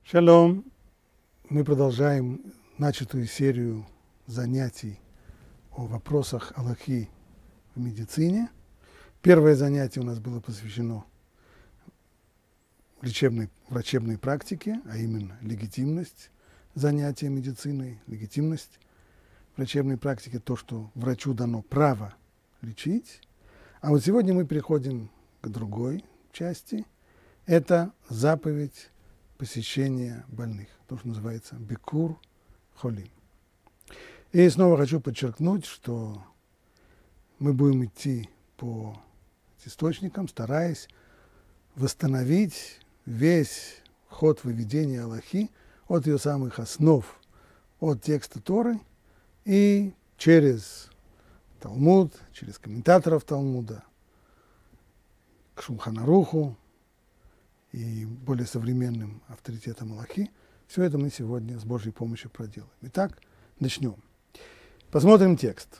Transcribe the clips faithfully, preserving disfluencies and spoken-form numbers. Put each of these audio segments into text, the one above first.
Шалом! Мы продолжаем начатую серию занятий о вопросах алахи в медицине. Первое занятие у нас было посвящено лечебной, врачебной практике, а именно легитимность занятия медициной, легитимность врачебной практики, то, что врачу дано право лечить. А вот сегодня мы переходим к другой части. Это заповедь посещения больных, то, что называется бикур холим. И снова хочу подчеркнуть, что мы будем идти по источникам, стараясь восстановить весь ход выведения алахи от ее самых основ, от текста Торы и через Талмуд, через комментаторов Талмуда, к Шулхан Аруху и более современным авторитетам алахи. Все это мы сегодня с Божьей помощью проделаем. Итак, начнем. Посмотрим текст.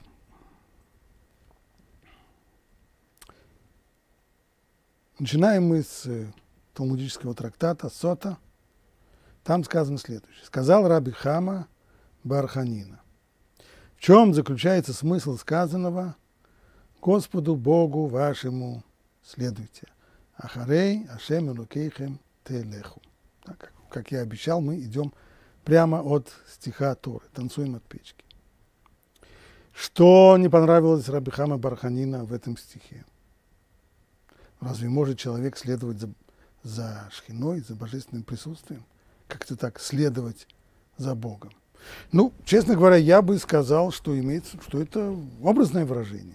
Начинаем мы с талмудического трактата Сота. Там сказано следующее. Сказал Раби Хама бар Ханина. В чем заключается смысл сказанного? Господу Богу вашему следуйте. Ахарей Ашем Элокейхем Телеху. Как, как я обещал, мы идем прямо от стиха Торы. Танцуем от печки. Что не понравилось Раби Хама бар Ханина в этом стихе? Разве может человек следовать за, за шхиной, за божественным присутствием? Как-то так следовать за Богом? Ну, честно говоря, я бы сказал, что имеется, что это образное выражение.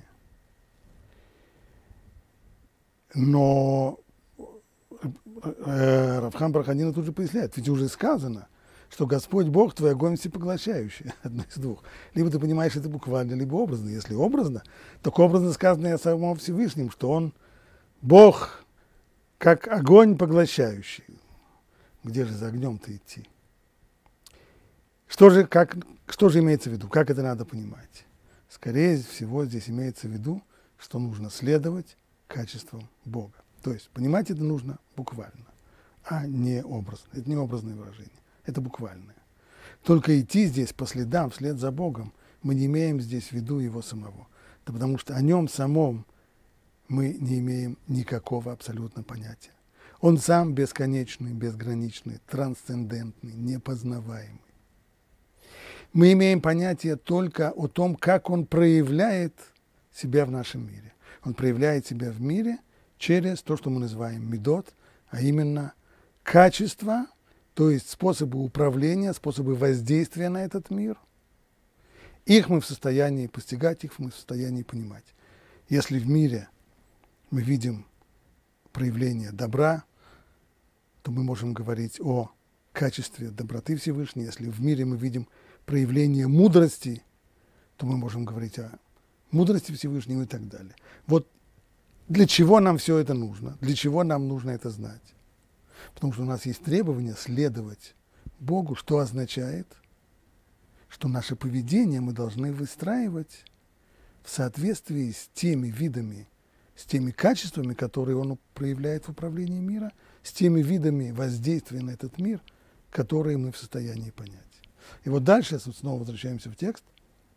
Но э, Рав Хама бар Ханина тут же поясняет, ведь уже сказано, что Господь Бог твой огонь всепоглощающий, одно из двух. Либо ты понимаешь это буквально, либо образно. Если образно, то образно сказано и о самом Всевышнем, что Он Бог как огонь поглощающий. Где же за огнем-то идти? Что же, как, что же имеется в виду? Как это надо понимать? Скорее всего, здесь имеется в виду, что нужно следовать качествам Бога. То есть понимать это нужно буквально, а не образно. Это не образное выражение, это буквальное. Только идти здесь по следам, вслед за Богом, мы не имеем здесь в виду Его самого. Да потому что о Нем самом мы не имеем никакого абсолютно понятия. Он сам бесконечный, безграничный, трансцендентный, непознаваемый. Мы имеем понятие только о том, как Он проявляет себя в нашем мире. Он проявляет себя в мире через то, что мы называем мидот, а именно качества, то есть способы управления, способы воздействия на этот мир. Их мы в состоянии постигать, их мы в состоянии понимать. Если в мире мы видим проявление добра, то мы можем говорить о качестве доброты Всевышней. Если в мире мы видим проявление мудрости, то мы можем говорить о мудрости Всевышнего и так далее. Вот для чего нам все это нужно? Для чего нам нужно это знать? Потому что у нас есть требование следовать Богу, что означает, что наше поведение мы должны выстраивать в соответствии с теми видами, с теми качествами, которые Он проявляет в управлении мира, с теми видами воздействия на этот мир, которые мы в состоянии понять. И вот дальше, снова возвращаемся в текст,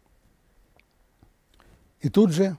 и тут же,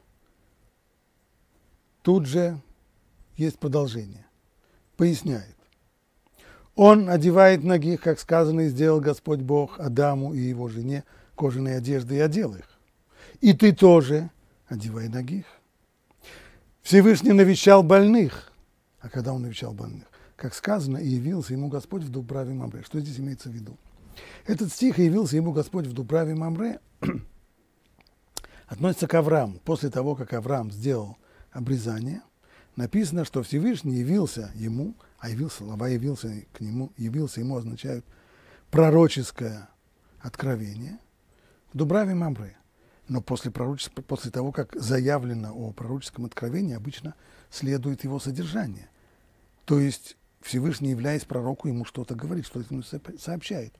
тут же есть продолжение. Поясняет. Он одевает нагих, как сказано, и сделал Господь Бог Адаму и его жене кожаные одежды и одел их. И ты тоже одевай нагих. Всевышний навещал больных. А когда он навещал больных? Как сказано, и явился ему Господь в Дубраве Мамре. Что здесь имеется в виду? Этот стих «И явился ему Господь в Дубраве Мамре» относится к Аврааму. После того, как Авраам сделал обрезание, написано, что Всевышний явился ему, а явился, слова «явился к нему», «явился ему» означают пророческое откровение в Дубраве Мамре. Но после, после того, как заявлено о пророческом откровении, обычно следует его содержание. То есть Всевышний, являясь пророку, ему что-то говорит, что-то ему сообщает.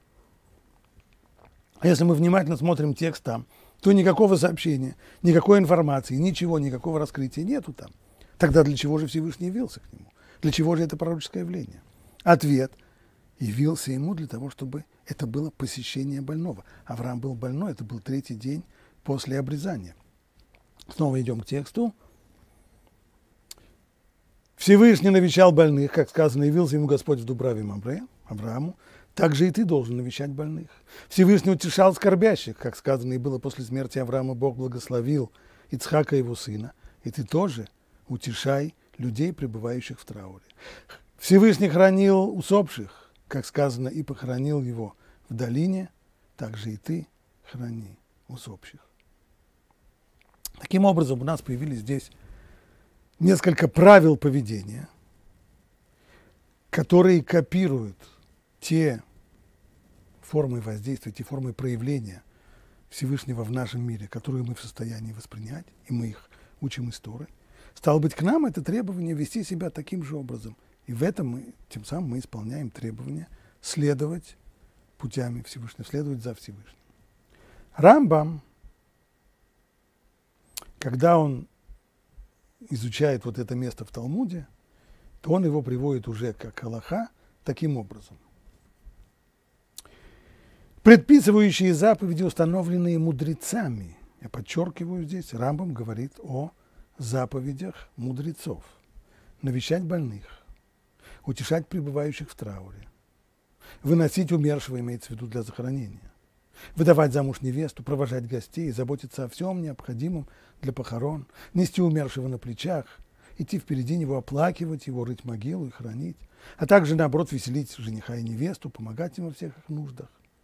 А если мы внимательно смотрим текст там, то никакого сообщения, никакой информации, ничего, никакого раскрытия нету там. Тогда для чего же Всевышний явился к нему? Для чего же это пророческое явление? Ответ. явился ему для того, чтобы это было посещение больного. Авраам был больной, это был третий день после обрезания. Снова идем к тексту. Всевышний навещал больных, как сказано, явился ему Господь в Дубраве Мамре, Аврааму. Также и ты должен навещать больных. Всевышний утешал скорбящих, как сказано, и было после смерти Авраама, Бог благословил Ицхака его сына. И ты тоже утешай людей, пребывающих в трауре. Всевышний хранил усопших, как сказано, и похоронил его в долине, также и ты храни усопших. Таким образом, у нас появились здесь несколько правил поведения, которые копируют те формы воздействия, те формы проявления Всевышнего в нашем мире, которые мы в состоянии воспринять, и мы их учим из Торы. Стало быть, к нам это требование вести себя таким же образом. И в этом мы, тем самым мы исполняем требование следовать путями Всевышнего, следовать за Всевышним. Рамбам, когда он изучает вот это место в Талмуде, то он его приводит уже как алаха таким образом. Предписывающие заповеди, установленные мудрецами, я подчеркиваю здесь, Рамбам говорит о заповедях мудрецов. Навещать больных, утешать пребывающих в трауре, выносить умершего, имеется в виду для захоронения, выдавать замуж невесту, провожать гостей, заботиться о всем необходимом для похорон, нести умершего на плечах, идти впереди него, оплакивать его, рыть могилу и хранить, а также, наоборот, веселить жениха и невесту, помогать им во всех их нуждах.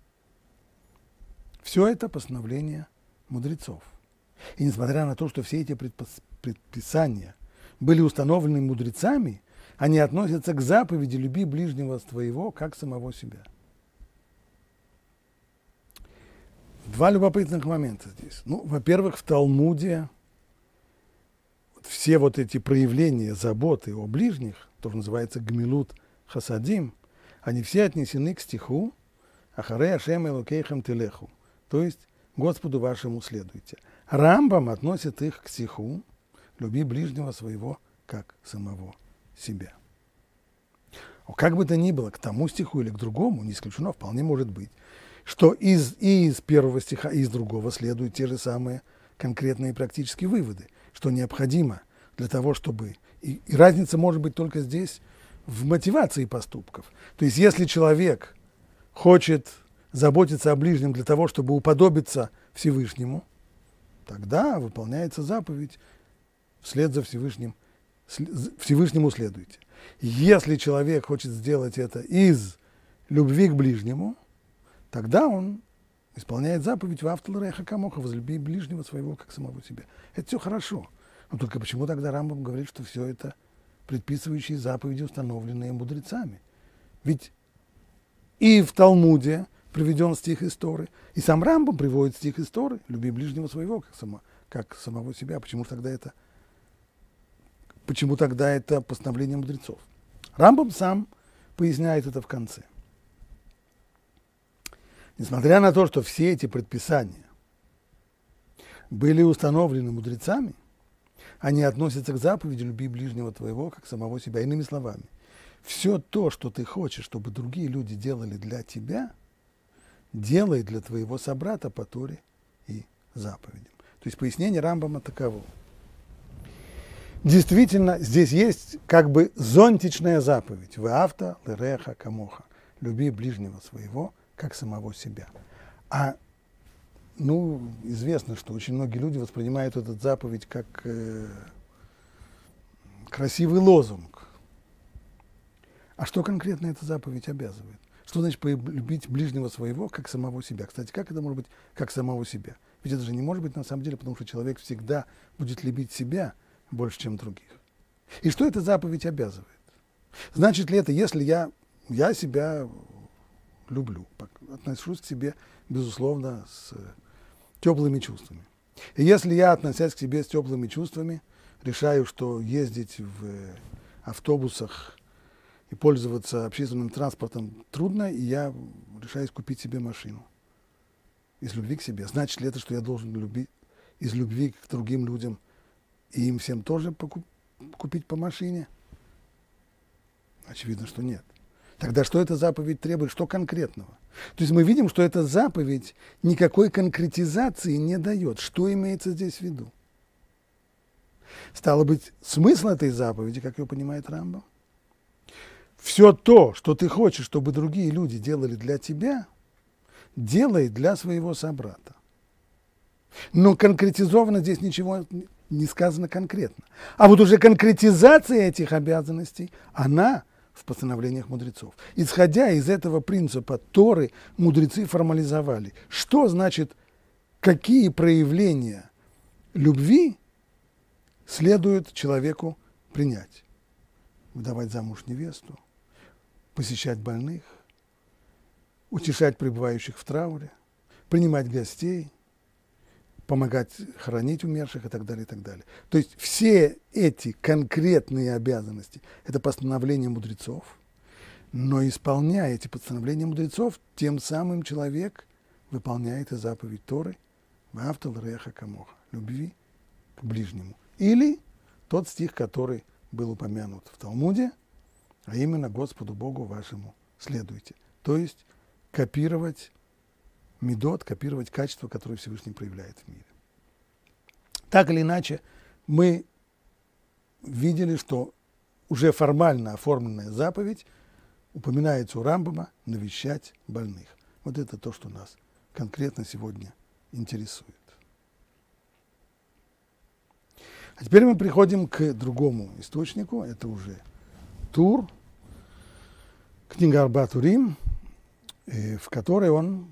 Все это постановление мудрецов. И несмотря на то, что все эти предписания были установлены мудрецами, они относятся к заповеди «люби ближнего твоего, как самого себя». Два любопытных момента здесь. Ну, во-первых, в Талмуде все вот эти проявления заботы о ближних, то, что называется гмилут хасадим, они все отнесены к стиху «Ахарей Ашем Элокейхем телеху», то есть «Господу вашему следуйте». Рамбам относит их к стиху «Люби ближнего своего, как самого себя». Как бы то ни было, к тому стиху или к другому, не исключено, вполне может быть, что из, и из первого стиха, и из другого следуют те же самые конкретные практические выводы, что необходимо для того, чтобы... И, и разница может быть только здесь в мотивации поступков. То есть если человек хочет заботиться о ближнем для того, чтобы уподобиться Всевышнему, тогда выполняется заповедь вслед за Всевышним, Всевышнему следуйте. Если человек хочет сделать это из любви к ближнему, тогда он исполняет заповедь «Ваавта лиреха камоха», возлюби ближнего своего, как самого себя. Это все хорошо. Но только почему тогда Рамбам говорит, что все это предписывающие заповеди, установленные мудрецами? Ведь и в Талмуде приведен стих из Торы, и сам Рамбам приводит стих из Торы «Люби ближнего своего, как, само, как самого себя». Почему тогда это, почему тогда это постановление мудрецов? Рамбам сам поясняет это в конце. Несмотря на то, что все эти предписания были установлены мудрецами, они относятся к заповеди «Люби ближнего твоего, как самого себя». Иными словами, все то, что ты хочешь, чтобы другие люди делали для тебя, делай для твоего собрата по Торе и заповедям. То есть пояснение Рамбама таково. Действительно, здесь есть как бы зонтичная заповедь «Ваавта лиреха камоха» – «Люби ближнего своего, как самого себя». А ну, известно, что очень многие люди воспринимают эту заповедь как э, красивый лозунг. А что конкретно эта заповедь обязывает? Что значит полюбить ближнего своего, как самого себя? Кстати, как это может быть, как самого себя? Ведь это же не может быть на самом деле, потому что человек всегда будет любить себя больше, чем других. И что эта заповедь обязывает? Значит ли это, если я, я себя люблю, отношусь к себе, безусловно, с теплыми чувствами. И если я, относясь к себе с теплыми чувствами, решаю, что ездить в автобусах и пользоваться общественным транспортом трудно, и я решаюсь купить себе машину из любви к себе, значит ли это, что я должен любить из любви к другим людям и им всем тоже покуп, купить по машине? Очевидно, что нет. Тогда что эта заповедь требует, что конкретного? То есть мы видим, что эта заповедь никакой конкретизации не дает. Что имеется здесь в виду? Стало быть, смысл этой заповеди, как ее понимает Рамбам, все то, что ты хочешь, чтобы другие люди делали для тебя, делай для своего собрата. Но конкретизовано здесь ничего не сказано конкретно. А вот уже конкретизация этих обязанностей, она в постановлениях мудрецов. Исходя из этого принципа Торы, мудрецы формализовали, что значит, какие проявления любви следует человеку принять. Выдавать замуж невесту, посещать больных, утешать пребывающих в трауре, принимать гостей, помогать хоронить умерших и так далее, и так далее. То есть все эти конкретные обязанности – это постановления мудрецов, но исполняя эти постановления мудрецов, тем самым человек выполняет и заповедь Торы «Ваавта лореха камоха» – любви к ближнему. Или тот стих, который был упомянут в Талмуде, а именно «Господу Богу вашему следуйте». То есть копировать медот, копировать качество, которое Всевышний проявляет в мире. Так или иначе, мы видели, что уже формально оформленная заповедь упоминается у Рамбама навещать больных. Вот это то, что нас конкретно сегодня интересует. А теперь мы приходим к другому источнику, это уже Тур, книга Арба Турим, в которой он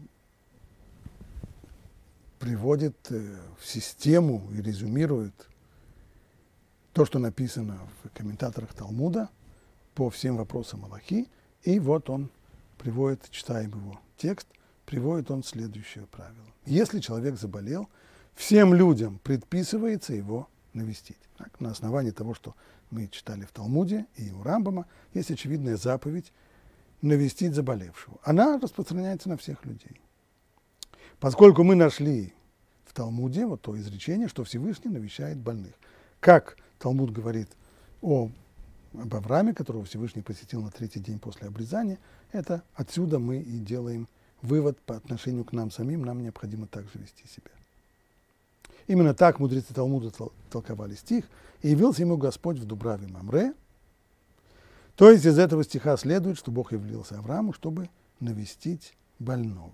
приводит в систему и резюмирует то, что написано в комментаторах Талмуда по всем вопросам Алахи. И вот он приводит, читаем его текст, приводит он следующее правило. Если человек заболел, всем людям предписывается его навестить. Так, на основании того, что мы читали в Талмуде и у Рамбама, есть очевидная заповедь навестить заболевшего. Она распространяется на всех людей. Поскольку мы нашли в Талмуде вот то изречение, что Всевышний навещает больных. Как Талмуд говорит о, об Аврааме, которого Всевышний посетил на третий день после обрезания, это отсюда мы и делаем вывод по отношению к нам самим, нам необходимо также вести себя. Именно так мудрецы Талмуда толковали стих. «И явился ему Господь в Дубраве Мамре». То есть из этого стиха следует, что Бог явился Аврааму, чтобы навестить больного.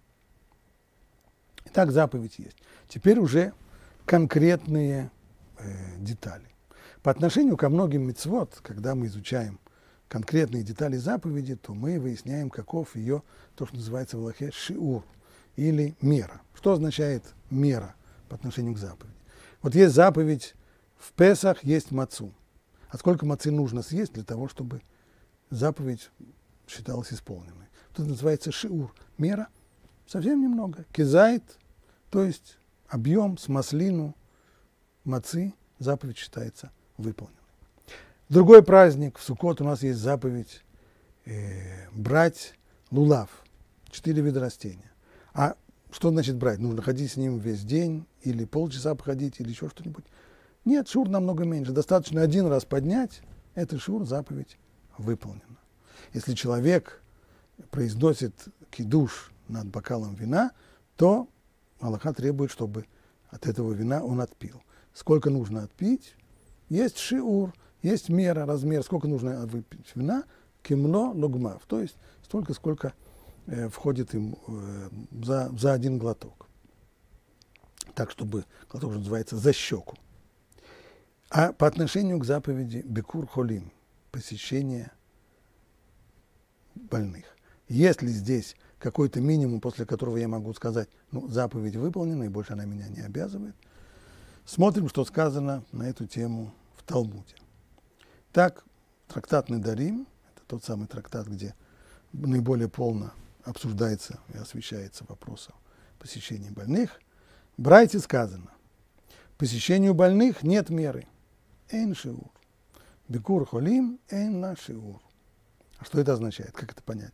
Итак, заповедь есть. Теперь уже конкретные э, детали. По отношению ко многим мицвот, когда мы изучаем конкретные детали заповеди, то мы выясняем, каков ее, то, что называется в Алахе, шиур, или мера. Что означает мера по отношению к заповеди? Вот есть заповедь в Песах, есть мацу. А сколько мацы нужно съесть для того, чтобы заповедь считалась исполненной? Это называется шиур, мера. Совсем немного. Кизайт, то есть объем с маслину мацы, заповедь считается выполненной. Другой праздник, в Суккот у нас есть заповедь э, брать лулав, четыре вида растения. А что значит брать? Нужно ходить с ним весь день, или полчаса походить, или еще что-нибудь. Нет, шур намного меньше. Достаточно один раз поднять, это шур, заповедь выполнена. Если человек произносит кидуш над бокалом вина, то Алаха требует, чтобы от этого вина он отпил. Сколько нужно отпить? Есть шиур, есть мера, размер, сколько нужно выпить вина, кимло логмав, то есть столько, сколько э, входит им э, за, за один глоток. Так, чтобы глоток называется за щеку. А по отношению к заповеди бикур холим, посещение больных. Есть ли здесь какой-то минимум, после которого я могу сказать, ну, заповедь выполнена, и больше она меня не обязывает? Смотрим, что сказано на эту тему в Талмуде. Так, трактат Недарим, это тот самый трактат, где наиболее полно обсуждается и освещается вопрос о посещении больных. В Брайте сказано, посещению больных нет меры. Эйн шиур. Бикур холим, эйн ла шиур. А что это означает? Как это понять?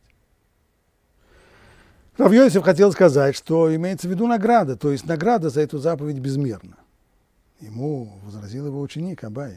Рав Йосеф хотел сказать, что имеется в виду награда, то есть награда за эту заповедь безмерна. Ему возразил его ученик Абай.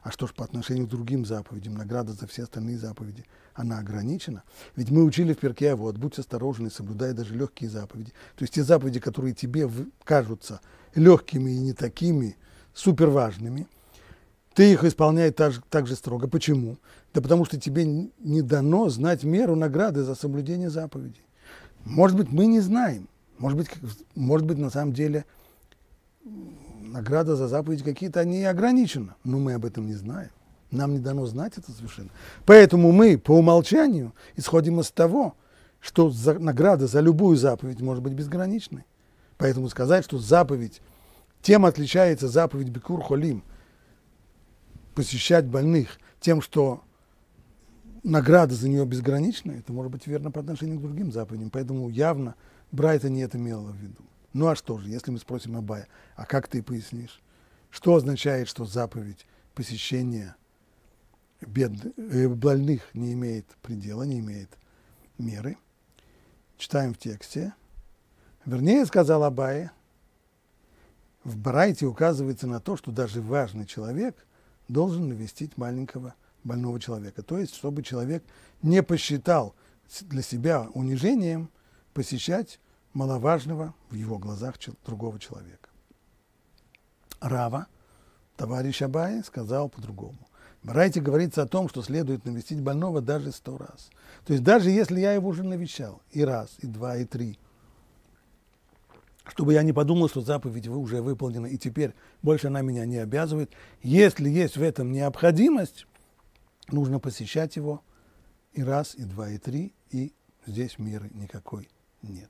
А что ж по отношению к другим заповедям, награда за все остальные заповеди, она ограничена? Ведь мы учили в Перкей Авот: будь осторожен и соблюдай даже легкие заповеди. То есть те заповеди, которые тебе кажутся легкими и не такими суперважными, ты их исполняй так же, так же строго. Почему? Да потому что тебе не дано знать меру награды за соблюдение заповедей. Может быть, мы не знаем. Может быть, может быть, на самом деле награда за заповеди какие-то, они ограничены. Но мы об этом не знаем. Нам не дано знать это совершенно. Поэтому мы по умолчанию исходим из того, что за, награда за любую заповедь может быть безграничной. Поэтому сказать, что заповедь, тем отличается заповедь Бикур Холим, посещать больных, тем, что награда за нее безгранична, это может быть верно по отношению к другим заповедям. Поэтому явно Брайта не это имела в виду. Ну а что же, если мы спросим Абая, а как ты пояснишь? Что означает, что заповедь посещения бедных, э, больных не имеет предела, не имеет меры? Читаем в тексте. Вернее, сказал Абая, в Брайте указывается на то, что даже важный человек должен навестить маленького больного человека. То есть, чтобы человек не посчитал для себя унижением посещать маловажного в его глазах другого человека. Рава, товарищ Абай, сказал по-другому. В Брайте говорится о том, что следует навестить больного даже сто раз. То есть даже если я его уже навещал и раз, и два, и три, чтобы я не подумал, что заповедь уже выполнена, и теперь больше она меня не обязывает. Если есть в этом необходимость, нужно посещать его и раз, и два, и три, и здесь меры никакой нет.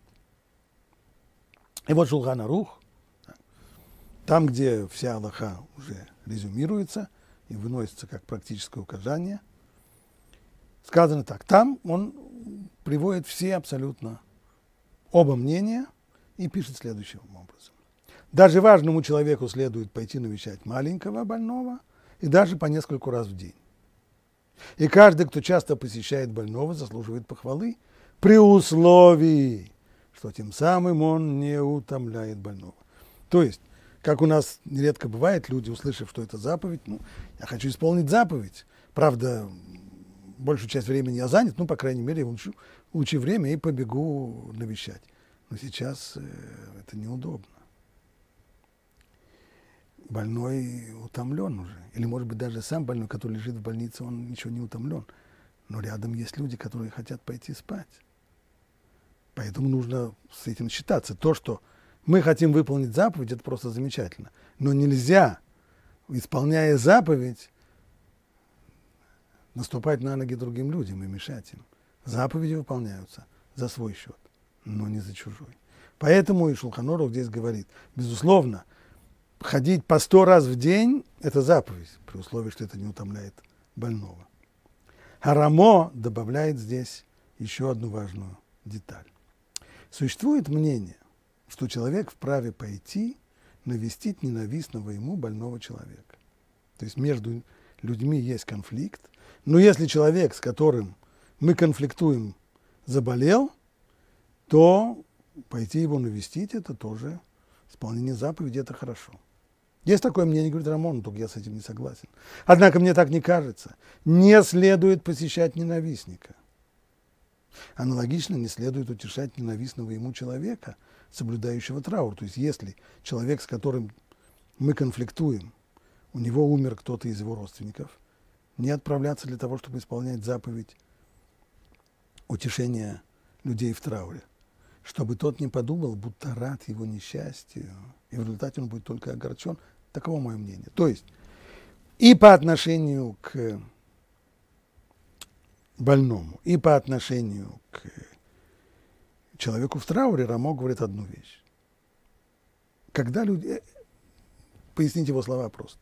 И вот Шулхан Арух, там, где вся алаха уже резюмируется и выносится как практическое указание, сказано так. Там он приводит все абсолютно оба мнения и пишет следующим образом. Даже важному человеку следует пойти навещать маленького больного и даже по нескольку раз в день. И каждый, кто часто посещает больного, заслуживает похвалы при условии, что тем самым он не утомляет больного. То есть, как у нас нередко бывает, люди, услышав, что это заповедь, ну, я хочу исполнить заповедь. Правда, большую часть времени я занят, ну, по крайней мере, я улучшу, улучшу время и побегу навещать. Но сейчас э, это неудобно. Больной утомлен уже. Или, может быть, даже сам больной, который лежит в больнице, он ничего не утомлен. Но рядом есть люди, которые хотят пойти спать. Поэтому нужно с этим считаться. То, что мы хотим выполнить заповедь, это просто замечательно. Но нельзя, исполняя заповедь, наступать на ноги другим людям и мешать им. Заповеди выполняются за свой счет, но не за чужой. Поэтому и Шулхан Арух здесь говорит, безусловно, ходить по сто раз в день – это заповедь, при условии, что это не утомляет больного. А Рамо добавляет здесь еще одну важную деталь. Существует мнение, что человек вправе пойти навестить ненавистного ему больного человека. То есть между людьми есть конфликт, но если человек, с которым мы конфликтуем, заболел, то пойти его навестить – это тоже исполнение заповеди, это хорошо. Есть такое мнение, говорит Рамон, только я с этим не согласен. Однако мне так не кажется. Не следует посещать ненавистника. Аналогично не следует утешать ненавистного ему человека, соблюдающего траур. То есть если человек, с которым мы конфликтуем, у него умер кто-то из его родственников, не отправляться для того, чтобы исполнять заповедь утешения людей в трауре, чтобы тот не подумал, будто рад его несчастью, и в результате он будет только огорчен. Таково мое мнение. То есть и по отношению к больному, и по отношению к человеку в трауре Рамо говорит одну вещь. Когда люди... Пояснить его слова просто.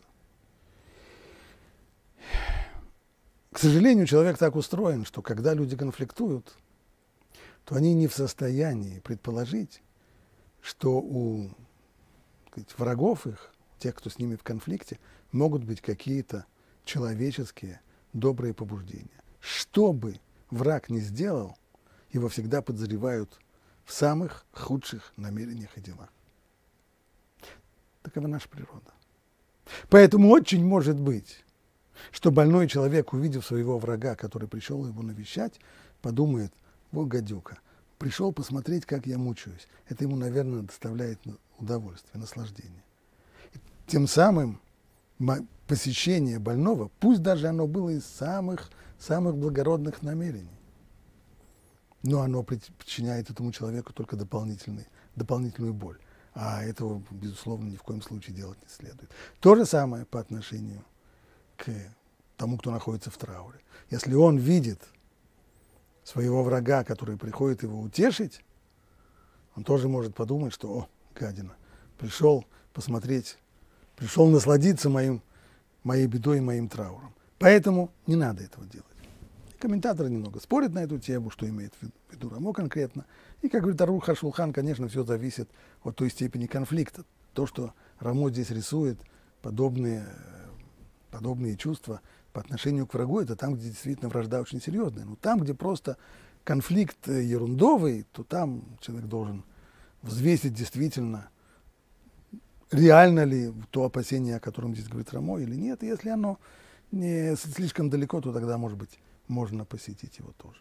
К сожалению, человек так устроен, что когда люди конфликтуют, то они не в состоянии предположить, что у, так сказать, врагов их, тех, кто с ними в конфликте, могут быть какие-то человеческие добрые побуждения. Что бы враг ни сделал, его всегда подозревают в самых худших намерениях и делах. Такова наша природа. Поэтому очень может быть, что больной человек, увидев своего врага, который пришел его навещать, подумает: вот гадюка, пришел посмотреть, как я мучаюсь. Это ему, наверное, доставляет удовольствие, наслаждение. И тем самым посещение больного, пусть даже оно было из самых, самых благородных намерений, но оно причиняет этому человеку только дополнительный, дополнительную боль. А этого, безусловно, ни в коем случае делать не следует. То же самое по отношению к тому, кто находится в трауре. Если он видит своего врага, который приходит его утешить, он тоже может подумать, что: о, гадина, пришел посмотреть, пришел насладиться моим, моей бедой и моим трауром. Поэтому не надо этого делать. Комментаторы немного спорят на эту тему, что имеет в виду Рамо конкретно. И, как говорит Арух ха-Шулхан, конечно, все зависит от той степени конфликта. То, что Рамо здесь рисует, подобные, подобные чувства по отношению к врагу, это там, где действительно вражда очень серьезная. Но там, где просто конфликт ерундовый, то там человек должен взвесить действительно, реально ли то опасение, о котором здесь говорит Рамо, или нет. И если оно не слишком далеко, то тогда, может быть, можно посетить его тоже.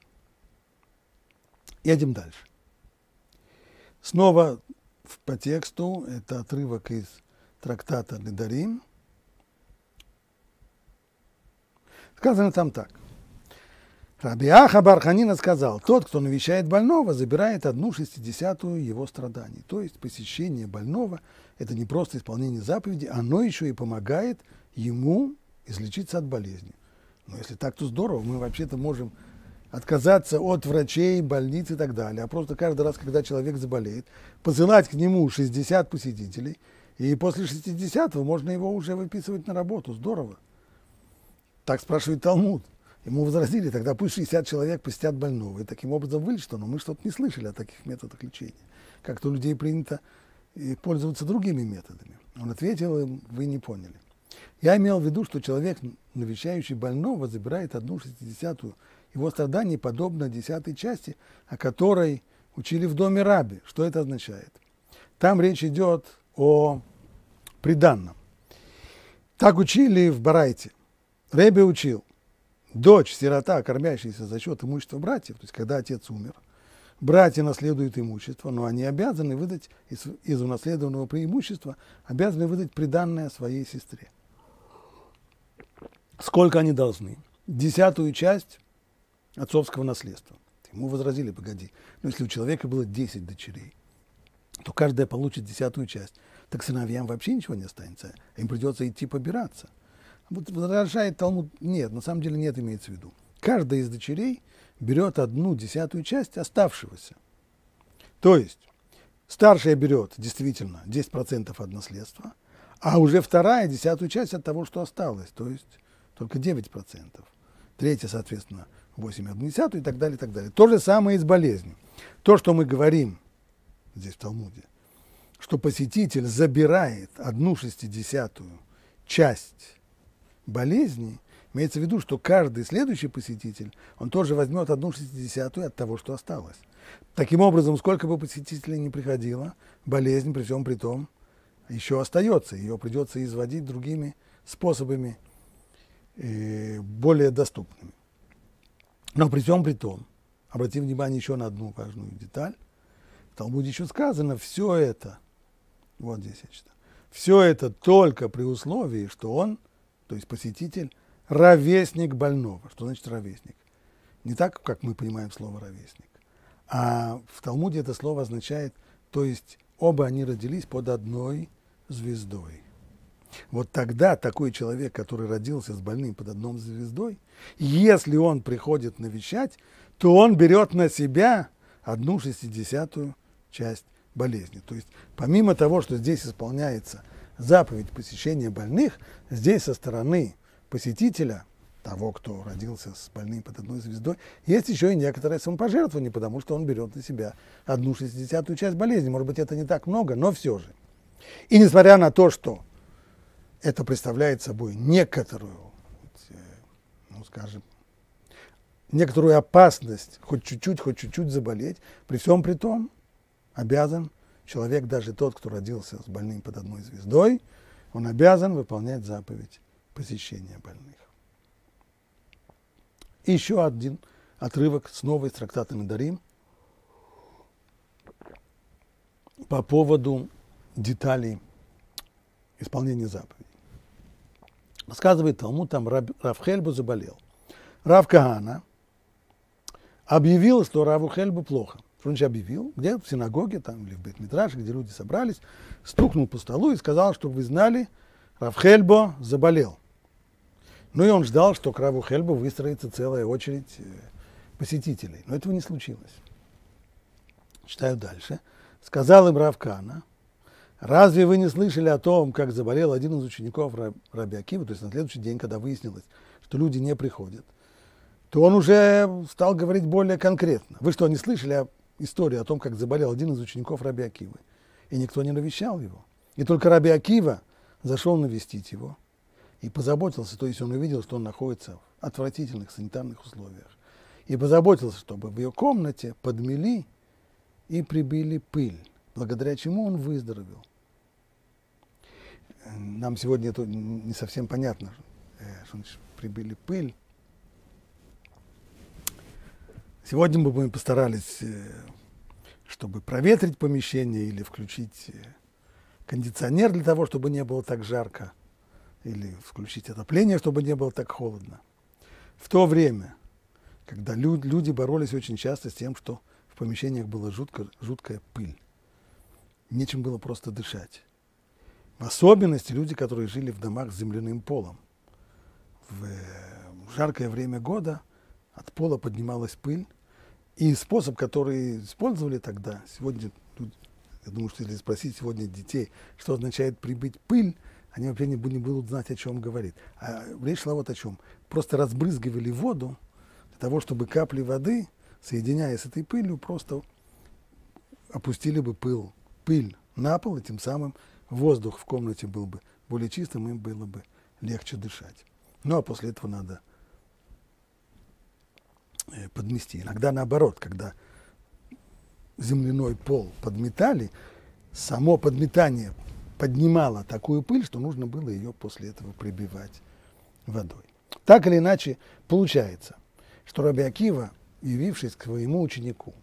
Едем дальше. Снова по тексту, это отрывок из трактата Недарим. Сказано там так. Раби Аха бар Ханина сказал: тот, кто навещает больного, забирает одну шестидесятую его страданий. То есть посещение больного – это не просто исполнение заповеди, оно еще и помогает ему излечиться от болезни. Но если так, то здорово, мы вообще-то можем отказаться от врачей, больниц и так далее, а просто каждый раз, когда человек заболеет, посылать к нему шестьдесят посетителей, и после шестидесятого можно его уже выписывать на работу. Здорово. Так спрашивает Талмуд. Ему возразили: тогда пусть шестьдесят человек посетят больного, и таким образом вылечат, но мы что-то не слышали о таких методах лечения. Как-то у людей принято пользоваться другими методами. Он ответил им: вы не поняли. Я имел в виду, что человек, навещающий больного, забирает одну шестидесятую его страданий, подобно десятой части, о которой учили в доме Раби. Что это означает? Там речь идет о приданном. Так учили в Барайте. Ребе учил: дочь, сирота, кормящаяся за счет имущества братьев, то есть когда отец умер, братья наследуют имущество, но они обязаны выдать из, из унаследованного преимущества, обязаны выдать приданное своей сестре. Сколько они должны? Десятую часть отцовского наследства. Ему возразили: погоди, но если у человека было десять дочерей, то каждая получит десятую часть, так сыновьям вообще ничего не останется, им придется идти побираться. Вот возражает Талмуд: нет, на самом деле нет, имеется в виду. Каждая из дочерей берет одну десятую часть оставшегося. То есть старшая берет действительно десять процентов от наследства, а уже вторая десятую часть от того, что осталось, то есть только девять процентов. Третья, соответственно, восемь одну десятую и так далее, и так далее. То же самое и с болезнью. То, что мы говорим здесь в Талмуде, что посетитель забирает одну шестидесятую часть болезни, имеется в виду, что каждый следующий посетитель, он тоже возьмет одну шестидесятую от того, что осталось. Таким образом, сколько бы посетителей ни приходило, болезнь при всем при том еще остается. Ее придется изводить другими способами, э, более доступными. Но при всем при том, обратим внимание еще на одну важную деталь. В Талмуде еще сказано: все это, вот здесь я читаю, все это только при условии, что он, то есть посетитель, ровесник больного. Что значит ровесник? Не так, как мы понимаем слово ровесник, а в Талмуде это слово означает, то есть оба они родились под одной звездой. Вот тогда такой человек, который родился с больным под одной звездой, если он приходит навещать, то он берет на себя одну шестидесятую часть болезни. То есть помимо того, что здесь исполняется заповедь посещения больных, здесь со стороны посетителя, того, кто родился с больным под одной звездой, есть еще и некоторое самопожертвование, потому что он берет на себя одну шестидесятую часть болезни. Может быть, это не так много, но все же. И несмотря на то, что это представляет собой некоторую, ну, скажем, некоторую опасность, хоть чуть-чуть, хоть чуть-чуть заболеть, при всем при том обязан человек, даже тот, кто родился с больным под одной звездой, он обязан выполнять заповедь посещения больных. И еще один отрывок снова из трактата Недарим по поводу деталей исполнения заповедей. Рассказывает Талмуд, там Рав Хельбу заболел. Рав Каана объявил, что Раву Хельбу плохо. Что он объявил? Где? В синагоге там, или в Бейт-Мидраше, где люди собрались, стукнул по столу и сказал, чтобы вы знали, Рав Хельбу заболел. Ну и он ждал, что к Раву Хельбу выстроится целая очередь посетителей. Но этого не случилось. Читаю дальше. Сказал им Рав Каана: разве вы не слышали о том, как заболел один из учеников Раби Акивы, то есть на следующий день, когда выяснилось, что люди не приходят, то он уже стал говорить более конкретно. Вы что, не слышали о историю о том, как заболел один из учеников Раби Акивы? И никто не навещал его. И только Раби Акива зашел навестить его и позаботился, то есть он увидел, что он находится в отвратительных санитарных условиях, и позаботился, чтобы в ее комнате подмели и прибили пыль, благодаря чему он выздоровел. Нам сегодня это не совсем понятно, что значит прибили пыль. Сегодня мы бы постарались, чтобы проветрить помещение или включить кондиционер для того, чтобы не было так жарко, или включить отопление, чтобы не было так холодно. В то время, когда люди боролись очень часто с тем, что в помещениях была жутко, жуткая пыль, нечем было просто дышать. В особенности люди, которые жили в домах с земляным полом. В жаркое время года от пола поднималась пыль, и способ, который использовали тогда, сегодня, я думаю, что если спросить сегодня детей, что означает прибить пыль, они вообще не будут знать, о чем говорит. А речь шла вот о чем. Просто разбрызгивали воду для того, чтобы капли воды, соединяясь с этой пылью, просто опустили бы пыль, пыль на пол, и тем самым воздух в комнате был бы более чистым, им было бы легче дышать. Ну, а после этого надо подмести. Иногда наоборот, когда земляной пол подметали, само подметание поднимало такую пыль, что нужно было ее после этого прибивать водой. Так или иначе, получается, что Раби Акива, явившись к своему ученику,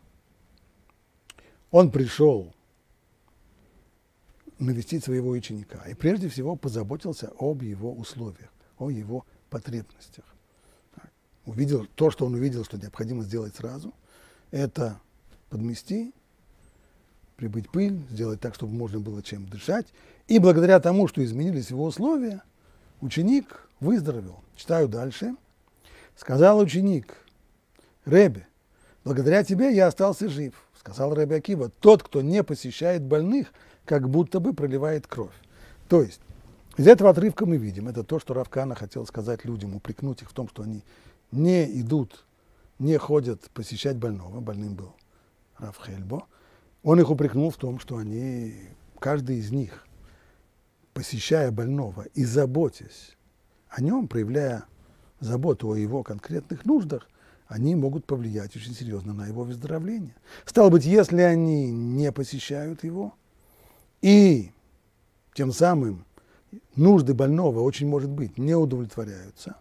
он пришел навестить своего ученика и прежде всего позаботился об его условиях, о его потребностях. Увидел то, что он увидел, что необходимо сделать сразу, это подмести, прибыть пыль, сделать так, чтобы можно было чем дышать. И благодаря тому, что изменились его условия, ученик выздоровел. Читаю дальше. Сказал ученик: Ребе, благодаря тебе я остался жив. Сказал Раби Акива: тот, кто не посещает больных, как будто бы проливает кровь. То есть из этого отрывка мы видим, это то, что Рав Каана хотел сказать людям, упрекнуть их в том, что они не идут, не ходят посещать больного. Больным был Рав Хельбу. Он их упрекнул в том, что они, каждый из них, посещая больного и заботясь о нем, проявляя заботу о его конкретных нуждах, они могут повлиять очень серьезно на его выздоровление. Стало быть, если они не посещают его, и тем самым нужды больного, очень может быть, не удовлетворяются,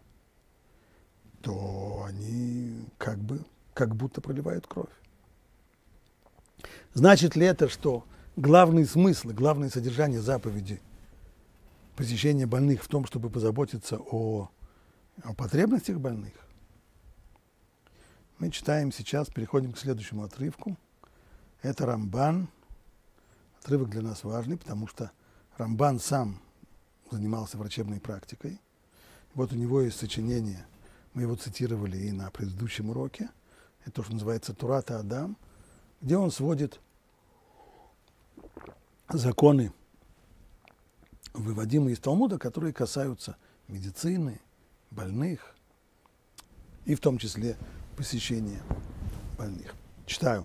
то они как бы, как будто проливают кровь. Значит ли это, что главный смысл, главное содержание заповеди посещения больных в том, чтобы позаботиться о, о потребностях больных? Мы читаем сейчас, переходим к следующему отрывку. Это Рамбан. Отрывок для нас важный, потому что Рамбан сам занимался врачебной практикой. Вот у него есть сочинение, мы его цитировали и на предыдущем уроке. Это то, что называется Турата Адам, где он сводит законы, выводимые из Талмуда, которые касаются медицины, больных и в том числе посещения больных. Читаю.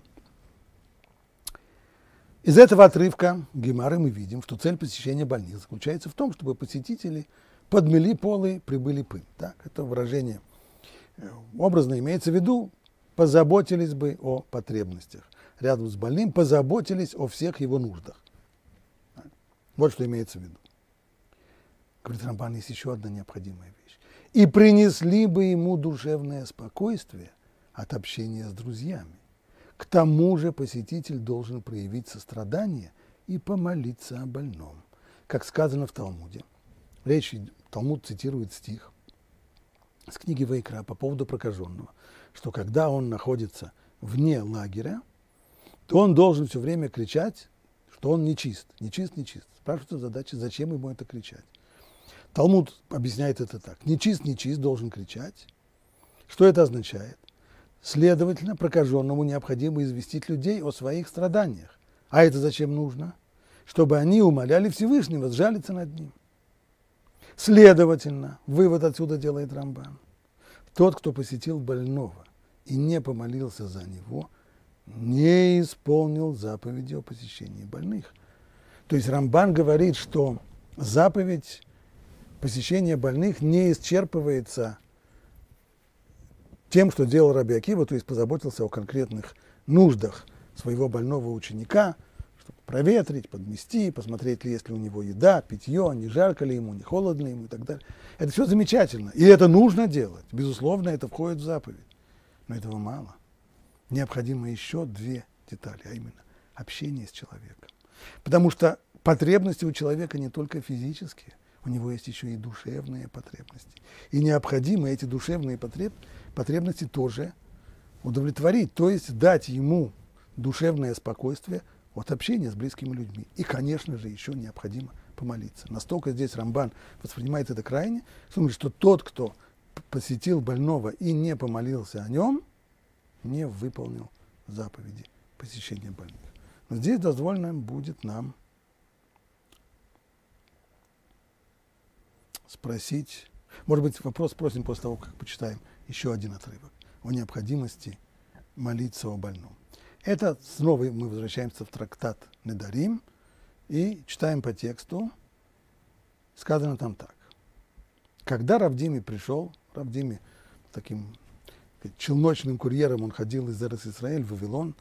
Из этого отрывка Гемары мы видим, что цель посещения больниц заключается в том, чтобы посетители подмели полы, прибыли пыль. Так, это выражение образно имеется в виду, позаботились бы о потребностях. Рядом с больным позаботились о всех его нуждах. Вот что имеется в виду. Говорит Рамбан, есть еще одна необходимая вещь. и принесли бы ему душевное спокойствие от общения с друзьями. К тому же посетитель должен проявить сострадание и помолиться о больном, как сказано в Талмуде. Речь, Талмуд цитирует стих с книги Вайкра по поводу прокаженного, что когда он находится вне лагеря, то он должен все время кричать, что он нечист, нечист, нечист. Спрашивается задача, зачем ему это кричать. Талмуд объясняет это так. Нечист, нечист, должен кричать. Что это означает? Следовательно, прокаженному необходимо известить людей о своих страданиях. А это зачем нужно? Чтобы они умоляли Всевышнего сжалиться над ним. Следовательно, вывод отсюда делает Рамбан. Тот, кто посетил больного и не помолился за него, не исполнил заповеди о посещении больных. То есть Рамбан говорит, что заповедь посещения больных не исчерпывается тем, что делал Раби Акива, то есть позаботился о конкретных нуждах своего больного ученика, чтобы проветрить, подмести, посмотреть, ли есть ли у него еда, питье, не жарко ли ему, не холодно ему и так далее. Это все замечательно, и это нужно делать. Безусловно, это входит в заповедь. Но этого мало. Необходимо еще две детали, а именно общение с человеком. Потому что потребности у человека не только физические, у него есть еще и душевные потребности. И необходимо эти душевные потреб... потребности тоже удовлетворить, то есть дать ему душевное спокойствие от общения с близкими людьми. И, конечно же, еще необходимо помолиться. Настолько здесь Рамбан воспринимает это крайне, что, говорит, что тот, кто посетил больного и не помолился о нем, не выполнил заповеди посещения больных. Но здесь дозволено будет нам спросить, может быть, вопрос спросим после того, как почитаем еще один отрывок о необходимости молиться о больном. Это снова мы возвращаемся в трактат Недарим и читаем по тексту. Сказано там так. Когда Рав Дими пришел, Рав Дими таким челночным курьером, он ходил из Эрец-Исраэль в Вавилон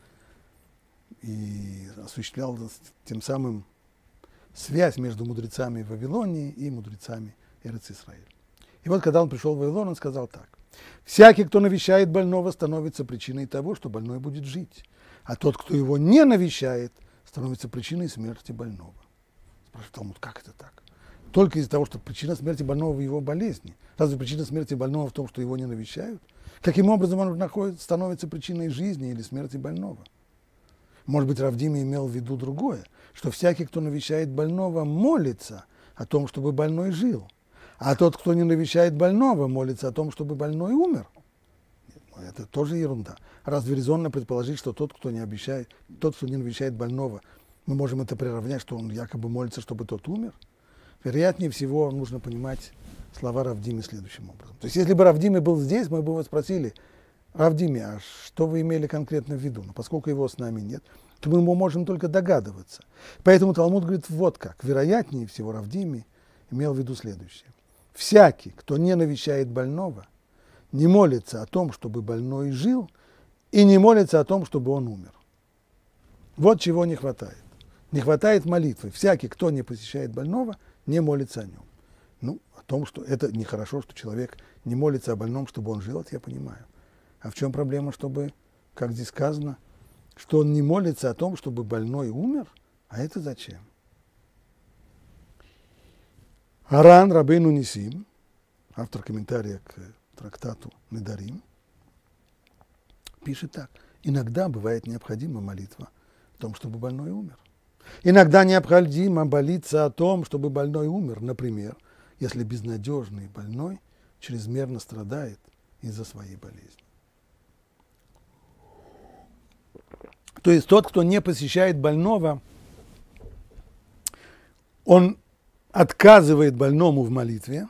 и осуществлял тем самым связь между мудрецами Вавилонии и мудрецами Эрец-Исраэль. И вот когда он пришел в Вавилон, он сказал так. «Всякий, кто навещает больного, становится причиной того, что больной будет жить. А тот, кто его не навещает, становится причиной смерти больного». Спрашивает Талмуд, как это так? Только из-за того, что причина смерти больного в его болезни. Разве причина смерти больного в том, что его не навещают? Каким образом он находит, становится причиной жизни или смерти больного? Может быть, Рав Дими имел в виду другое, что всякий, кто навещает больного, молится о том, чтобы больной жил. А тот, кто не навещает больного, молится о том, чтобы больной умер. Это тоже ерунда. Разве резонно предположить, что тот, кто не обещает, тот, кто не навещает больного, мы можем это приравнять, что он якобы молится, чтобы тот умер? Вероятнее всего, нужно понимать слова Рав Дими следующим образом. То есть, если бы Рав Дими был здесь, мы бы его спросили, Рав Дими, а что вы имели конкретно в виду? Но поскольку его с нами нет, то мы можем только догадываться. Поэтому Талмуд говорит, вот как. Вероятнее всего, Рав Дими имел в виду следующее. Всякий, кто не навещает больного, не молится о том, чтобы больной жил, и не молится о том, чтобы он умер. Вот чего не хватает. Не хватает молитвы. Всякий, кто не посещает больного, не молится о нем. Ну, о том, что это нехорошо, что человек не молится о больном, чтобы он жил, это я понимаю. А в чем проблема, чтобы, как здесь сказано, что он не молится о том, чтобы больной умер? А это зачем? Аран Рабейну Нисим, автор комментария к трактату Недарим, пишет так. Иногда бывает необходима молитва о том, чтобы больной умер. Иногда необходимо молиться о том, чтобы больной умер. Например, если безнадежный больной чрезмерно страдает из-за своей болезни. То есть тот, кто не посещает больного, он отказывает больному в молитве.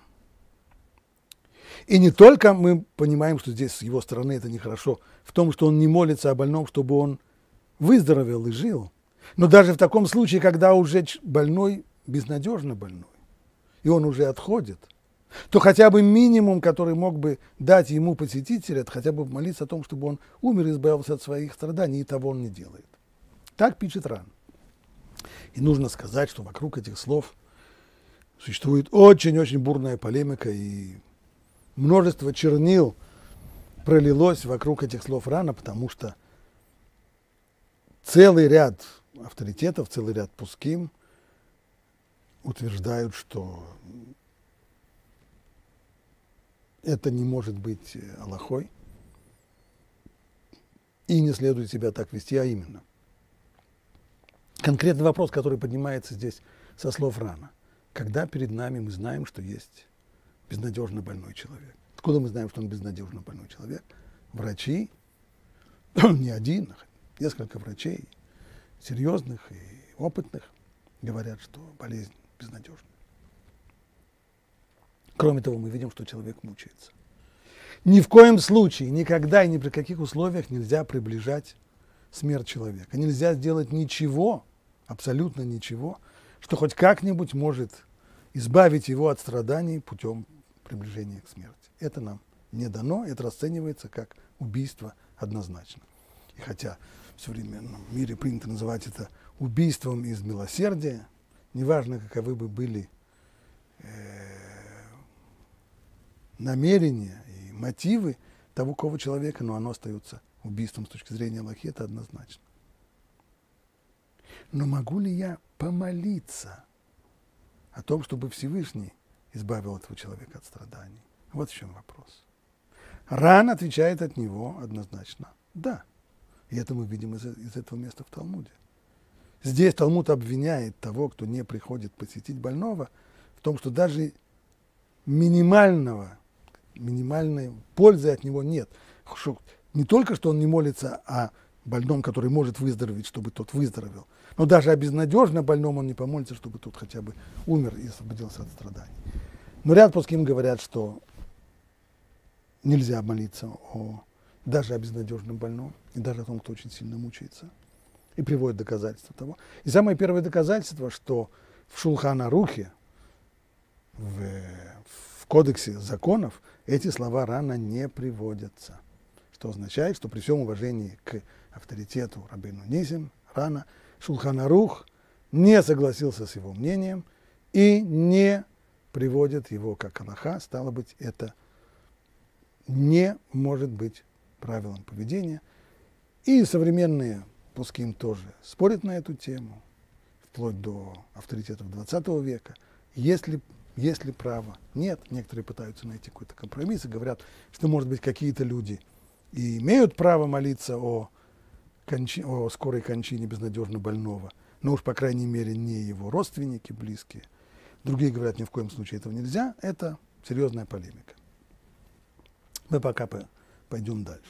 И не только мы понимаем, что здесь с его стороны это нехорошо, в том, что он не молится о больном, чтобы он выздоровел и жил, но даже в таком случае, когда уже больной безнадежно больной, и он уже отходит, то хотя бы минимум, который мог бы дать ему посетитель, это хотя бы молиться о том, чтобы он умер и избавился от своих страданий, и того он не делает. Так пишет Ран. И нужно сказать, что вокруг этих слов существует очень-очень бурная полемика, и множество чернил пролилось вокруг этих слов рана, потому что целый ряд авторитетов, целый ряд пуским утверждают, что это не может быть алахой, и не следует себя так вести, а именно. Конкретный вопрос, который поднимается здесь со слов рана. Когда перед нами мы знаем, что есть безнадежно больной человек? Откуда мы знаем, что он безнадежно больной человек? Врачи, не один, несколько врачей, серьезных и опытных, говорят, что болезнь безнадежна. Кроме того, мы видим, что человек мучается. Ни в коем случае, никогда и ни при каких условиях нельзя приближать смерть человека. Нельзя сделать ничего, абсолютно ничего, что хоть как-нибудь может избавить его от страданий путем приближения к смерти. Это нам не дано, это расценивается как убийство однозначно. И хотя в современном мире принято называть это убийством из милосердия, неважно, каковы бы были э, намерения и мотивы того кого человека, но оно остается убийством с точки зрения алахи, это однозначно. Но могу ли я помолиться о том, чтобы Всевышний избавил этого человека от страданий? Вот в чем вопрос. Ран отвечает от него однозначно «да». И это мы видим из, из этого места в Талмуде. Здесь Талмуд обвиняет того, кто не приходит посетить больного, в том, что даже минимального, минимальной пользы от него нет. Не только, что он не молится о больном, который может выздороветь, чтобы тот выздоровел, но даже о безнадежно больном он не помолится, чтобы тот хотя бы умер и освободился от страданий. Но ряд пуским говорят, что нельзя молиться о, даже о безнадежном больном, и даже о том, кто очень сильно мучается, и приводят доказательства того. И самое первое доказательство, что в Шулхан-Арухе, в, в кодексе законов, эти слова рано не приводятся. Что означает, что при всем уважении к авторитету Рабейну Нисим, рано Шулхан-Арух не согласился с его мнением и не приводит его как алаха, стало быть, это не может быть правилом поведения. И современные пуским тоже спорят на эту тему, вплоть до авторитетов двадцатого века. Есть ли, есть ли право? Нет. Некоторые пытаются найти какой-то компромисс и говорят, что, может быть, какие-то люди и имеют право молиться о, кончи, о скорой кончине безнадежно больного, но уж, по крайней мере, не его родственники, близкие. Другие говорят, ни в коем случае этого нельзя. Это серьезная полемика. Мы пока пойдем дальше.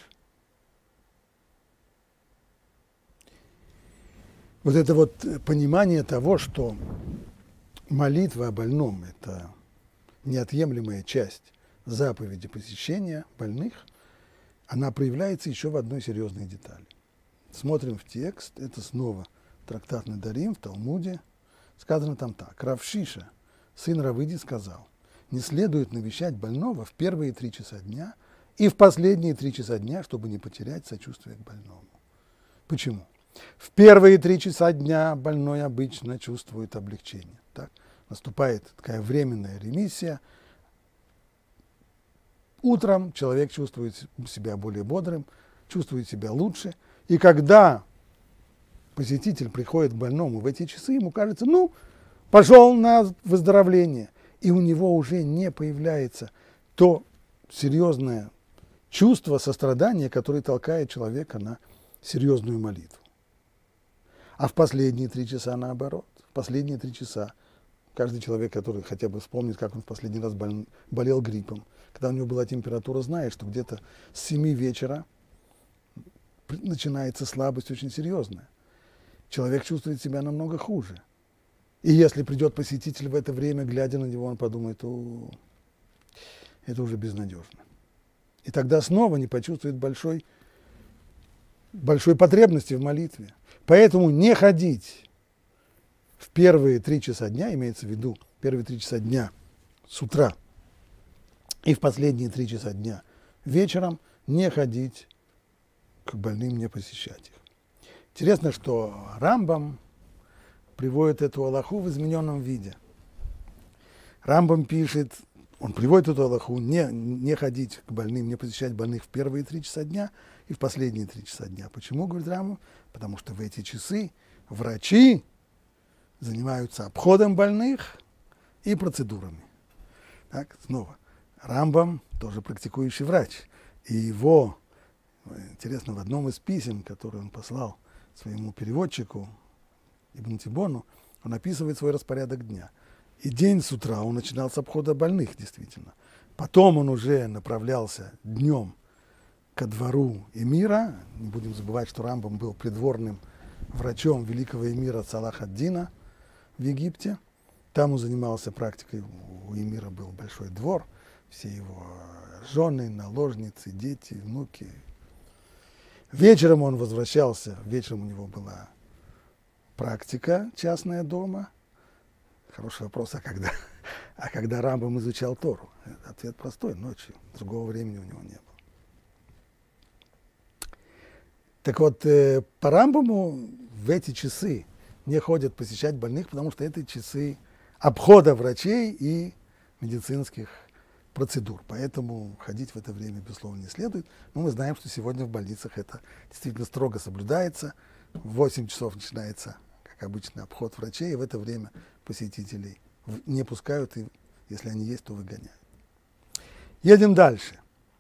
Вот это вот понимание того, что молитва о больном – это неотъемлемая часть заповеди посещения больных, она проявляется еще в одной серьезной детали. Смотрим в текст, это снова трактат Недарим в Талмуде. Сказано там так. Рав Шиша, сын Равыди, сказал: не следует навещать больного в первые три часа дня и в последние три часа дня, чтобы не потерять сочувствие к больному. Почему? В первые три часа дня больной обычно чувствует облегчение. Так? Наступает такая временная ремиссия. Утром человек чувствует себя более бодрым, чувствует себя лучше. И когда посетитель приходит к больному в эти часы, ему кажется, ну, пошел на выздоровление. И у него уже не появляется то серьезное чувство сострадания, которое толкает человека на серьезную молитву. А в последние три часа наоборот. В последние три часа каждый человек, который хотя бы вспомнит, как он в последний раз болел, болел гриппом, когда у него была температура, знает, что где-то с семи вечера начинается слабость очень серьезная. Человек чувствует себя намного хуже. И если придет посетитель в это время, глядя на него, он подумает, о, это уже безнадежно. И тогда снова не почувствует большой, большой потребности в молитве. Поэтому не ходить в первые три часа дня, имеется в виду первые три часа дня с утра и в последние три часа дня вечером, не ходить к больным, не посещать их. Интересно, что Рамбам приводит эту алаху в измененном виде. Рамбам пишет Он приводит эту алаху, не, не ходить к больным, не посещать больных в первые три часа дня и в последние три часа дня. Почему, говорит Рамбам? Потому что в эти часы врачи занимаются обходом больных и процедурами. Так, снова, Рамбам тоже практикующий врач. И его, интересно, в одном из писем, которое он послал своему переводчику Ибн Тибону, он описывает свой распорядок дня. И день с утра он начинал с обхода больных, действительно. Потом он уже направлялся днем ко двору эмира. Не будем забывать, что Рамбам был придворным врачом великого эмира Салах ад-Дина в Египте. Там он занимался практикой, у эмира был большой двор, все его жены, наложницы, дети, внуки. Вечером он возвращался, вечером у него была практика частная дома. Хороший вопрос, а когда, а когда Рамбам изучал Тору? Ответ простой, ночью, другого времени у него не было. Так вот, э, по Рамбаму в эти часы не ходят посещать больных, потому что это часы обхода врачей и медицинских процедур. Поэтому ходить в это время, безусловно, не следует. Но мы знаем, что сегодня в больницах это действительно строго соблюдается. В восемь часов начинается, как обычно, обход врачей, и в это время посетителей не пускают, и если они есть, то выгоняют. Едем дальше.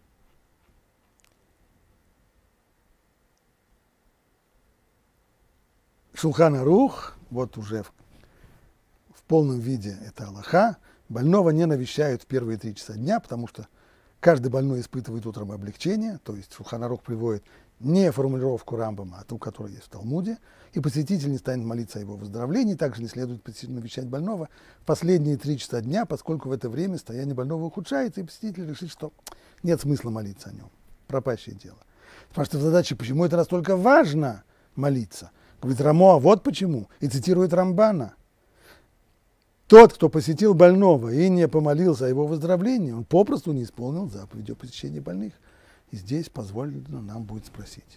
Шулхан Арух, вот уже в, в полном виде это алаха. Больного не навещают в первые три часа дня, потому что каждый больной испытывает утром облегчение, то есть Шулхан Арух приводит не формулировку Рамбама, а ту, которая есть в Талмуде, и посетитель не станет молиться о его выздоровлении, также не следует навещать больного в последние три часа дня, поскольку в это время состояние больного ухудшается, и посетитель решит, что нет смысла молиться о нем. Пропащее дело. Спрашивает задача, почему это настолько важно молиться? Говорит Рамо, а вот почему, и цитирует Рамбана. Тот, кто посетил больного и не помолился о его выздоровлении, он попросту не исполнил заповедь о посещении больных. И здесь позволено нам будет спросить.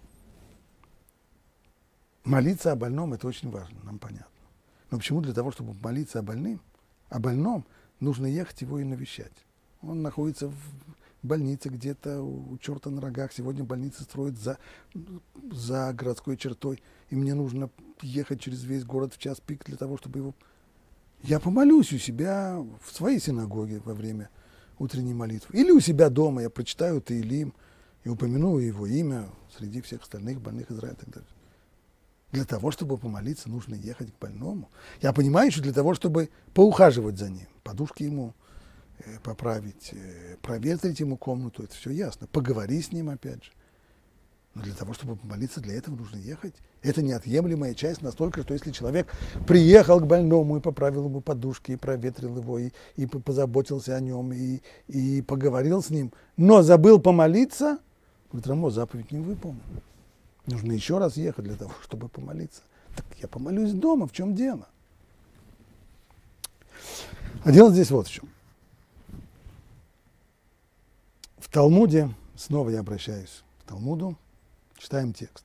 Молиться о больном – это очень важно, нам понятно. Но почему для того, чтобы молиться о больном, о больном, нужно ехать его и навещать? Он находится в больнице где-то у черта на рогах. Сегодня больницы строят за, за городской чертой, и мне нужно ехать через весь город в час пик для того, чтобы его... Я помолюсь у себя в своей синагоге во время утренней молитвы. Или у себя дома я прочитаю Таилим и упомяну его имя среди всех остальных больных Израиля и так далее. Для того, чтобы помолиться, нужно ехать к больному. Я понимаю, что для того, чтобы поухаживать за ним, подушки ему э, поправить, э, проветрить ему комнату, это все ясно. Поговори с ним опять же. Но для того, чтобы помолиться, для этого нужно ехать. Это неотъемлемая часть настолько, что если человек приехал к больному и поправил ему подушки, и проветрил его, и, и позаботился о нем, и, и поговорил с ним, но забыл помолиться, говорит, Рамо, заповедь не выполнена. Нужно еще раз ехать для того, чтобы помолиться. Так я помолюсь дома, в чем дело? А дело здесь вот в чем. В Талмуде, снова я обращаюсь к Талмуду, читаем текст.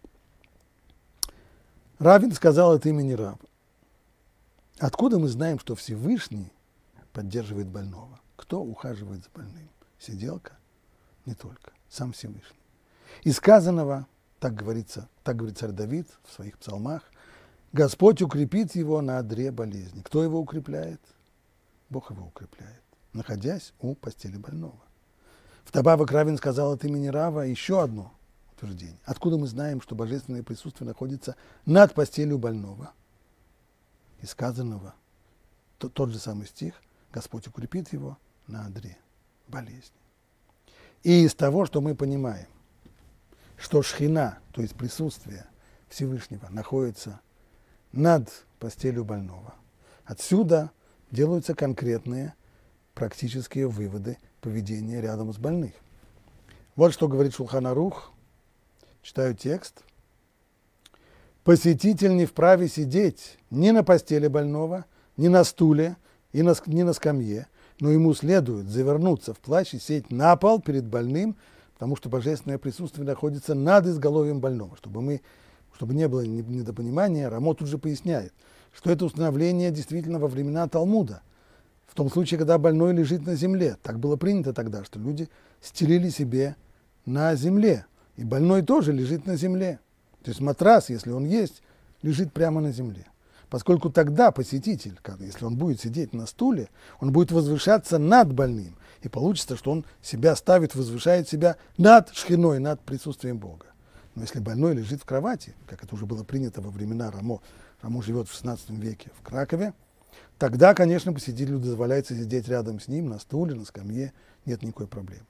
Равин сказал от имени раба. Откуда мы знаем, что Всевышний поддерживает больного? Кто ухаживает за больным? Сиделка? Не только. Сам Всевышний. Из сказанного, так говорится, так говорит царь Давид в своих псалмах, Господь укрепит его на одре болезни. Кто его укрепляет? Бог его укрепляет, находясь у постели больного. Вдобавок Равин сказал от имени Рава еще одно утверждение. Откуда мы знаем, что божественное присутствие находится над постелью больного? Из сказанного, то, тот же самый стих, Господь укрепит его на одре болезни. И из того, что мы понимаем, что шхина, то есть присутствие Всевышнего, находится над постелью больного, отсюда делаются конкретные практические выводы поведения рядом с больных. Вот что говорит Шулхан Арух. Читаю текст. Посетитель не вправе сидеть ни на постели больного, ни на стуле, и на, ни на скамье, но ему следует завернуться в плащ и сесть на пол перед больным, потому что божественное присутствие находится над изголовьем больного. Чтобы, мы, чтобы не было недопонимания, Рамо тут же поясняет, что это установление действительно во времена Талмуда. в том случае, когда больной лежит на земле. Так было принято тогда, что люди стелили себе на земле. И больной тоже лежит на земле. То есть матрас, если он есть, лежит прямо на земле. Поскольку тогда посетитель, если он будет сидеть на стуле, он будет возвышаться над больным. И получится, что он себя ставит, возвышает себя над шхиной, над присутствием Бога. Но если больной лежит в кровати, как это уже было принято во времена Рамо, Рамо живет в шестнадцатом веке в Кракове, тогда, конечно, посетителю дозволяется сидеть рядом с ним, на стуле, на скамье, нет никакой проблемы.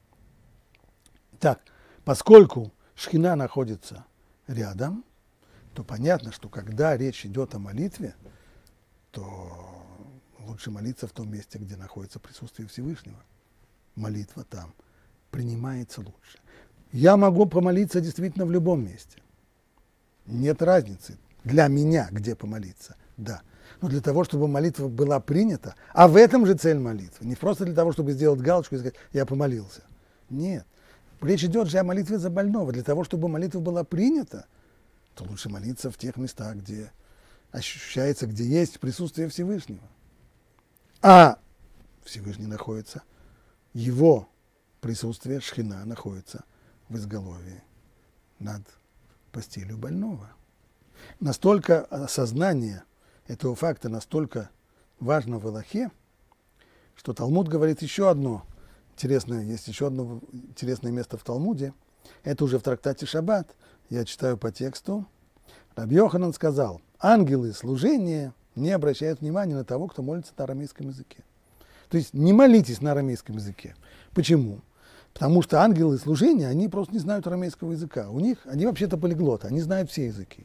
Так, поскольку шхина находится рядом, то понятно, что когда речь идет о молитве, то лучше молиться в том месте, где находится присутствие Всевышнего. Молитва там принимается лучше. Я могу помолиться действительно в любом месте. Нет разницы для меня, где помолиться. Да. Но для того, чтобы молитва была принята, а в этом же цель молитвы. Не просто для того, чтобы сделать галочку и сказать, я помолился. Нет. Речь идет же о молитве за больного. Для того, чтобы молитва была принята, то лучше молиться в тех местах, где ощущается, где есть присутствие Всевышнего. А Всевышний находится, его присутствие, шхина, находится в изголовье над постелью больного. Настолько осознание этого факта настолько важно в Алахе, что Талмуд говорит еще одно интересное, есть еще одно интересное место в Талмуде, это уже в трактате Шаббат, я читаю по тексту. Раби Йоханан сказал, ангелы служения не обращают внимания на того, кто молится на арамейском языке. То есть не молитесь на арамейском языке. Почему? Потому что ангелы служения, они просто не знают арамейского языка. У них, они вообще-то полиглоты, они знают все языки.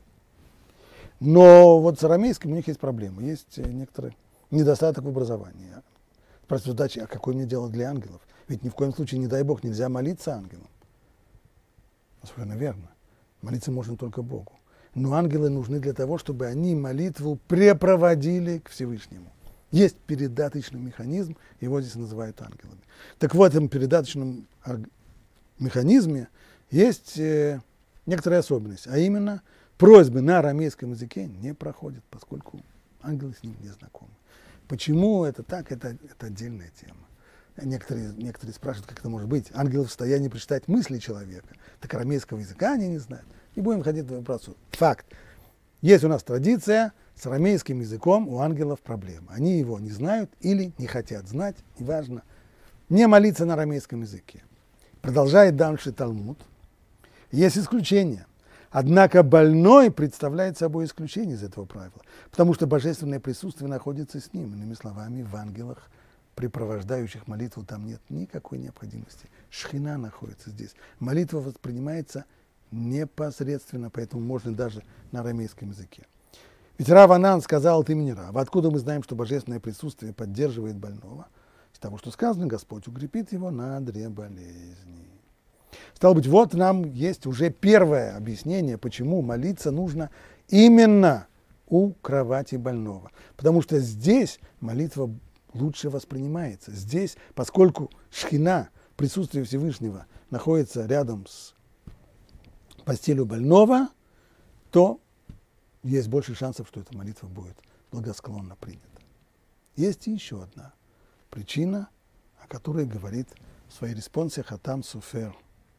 Но вот с арамейским у них есть проблемы, есть некоторый недостаток в образовании. Спрашивают, задача, а какое мне дело для ангелов? Ведь ни в коем случае, не дай Бог, нельзя молиться ангелам. Совершенно верно. Молиться можно только Богу. Но ангелы нужны для того, чтобы они молитву препроводили к Всевышнему. Есть передаточный механизм, его здесь называют ангелами. Так вот, в этом передаточном механизме есть э, некоторая особенность, а именно просьбы на арамейском языке не проходят, поскольку ангелы с ним не знакомы. Почему это так, это, это отдельная тема. Некоторые, некоторые спрашивают, как это может быть. Ангелы в состоянии прочитать мысли человека, так арамейского языка они не знают. Не будем ходить в вопросу. Факт. Есть у нас традиция, с арамейским языком у ангелов проблема. Они его не знают или не хотят знать, неважно. Не молиться на арамейском языке. Продолжает дальше Талмуд. Есть исключения. Однако больной представляет собой исключение из этого правила, потому что божественное присутствие находится с ним. Иными словами, в ангелах, препровождающих молитву, там нет никакой необходимости. Шхина находится здесь. Молитва воспринимается непосредственно, поэтому можно даже на арамейском языке. Ведь Рав Анан сказал от имени Рава, откуда мы знаем, что божественное присутствие поддерживает больного? Из того, что сказано, Господь укрепит его на дре болезни. Стало быть, вот нам есть уже первое объяснение, почему молиться нужно именно у кровати больного. Потому что здесь молитва лучше воспринимается. Здесь, поскольку шхина, присутствие Всевышнего, находится рядом с постелью больного, то есть больше шансов, что эта молитва будет благосклонно принята. Есть и еще одна причина, о которой говорит в своей респонсе Хатам Суфер.